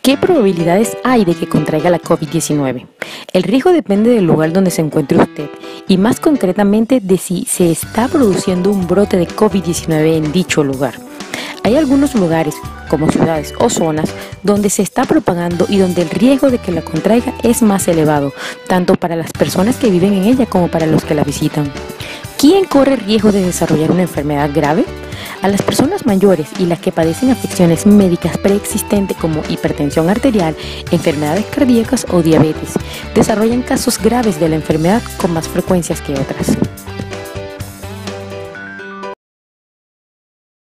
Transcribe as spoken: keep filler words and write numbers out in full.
¿Qué probabilidades hay de que contraiga la COVID diecinueve? El riesgo depende del lugar donde se encuentre usted y más concretamente de si se está produciendo un brote de COVID diecinueve en dicho lugar. Hay algunos lugares, como ciudades o zonas, donde se está propagando y donde el riesgo de que la contraiga es más elevado, tanto para las personas que viven en ella como para los que la visitan. ¿Quién corre riesgo de desarrollar una enfermedad grave? A las personas mayores y las que padecen afecciones médicas preexistentes como hipertensión arterial, enfermedades cardíacas o diabetes, desarrollan casos graves de la enfermedad con más frecuencias que otras.